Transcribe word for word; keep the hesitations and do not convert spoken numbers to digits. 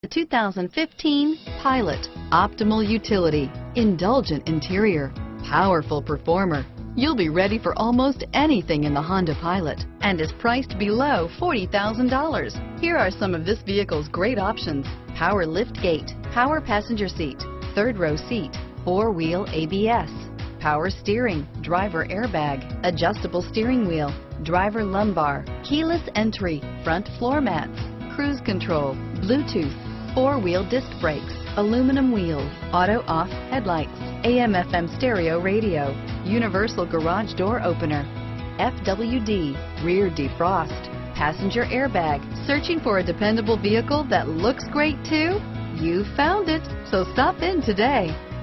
The two thousand fifteen Pilot. Optimal utility, indulgent interior, powerful performer. You'll be ready for almost anything in the Honda Pilot and is priced below forty thousand dollars. Here are some of this vehicle's great options: power lift gate, power passenger seat, third row seat, four-wheel A B S, power steering, driver airbag, adjustable steering wheel, driver lumbar, keyless entry, front floor mats, cruise control, Bluetooth, four-wheel disc brakes, aluminum wheels, auto-off headlights, A M F M stereo radio, universal garage door opener, F W D, rear defrost, passenger airbag. Searching for a dependable vehicle that looks great too? You found it, so stop in today.